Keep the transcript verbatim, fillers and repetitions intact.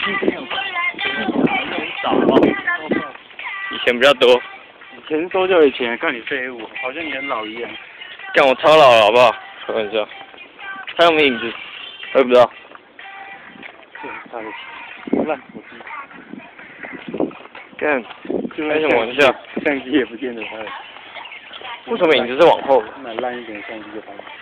今天有很少啊， 以前比较多。 以前多久以前？看你废物，好像你很老一样。 干我超老了，好不好？开玩笑。还有没有影子？我也不知道。 他的烂手机。 干，开什么玩笑？ 相机也不见得拍。 为什么影子是往后的？ 买烂一点的相机就拍。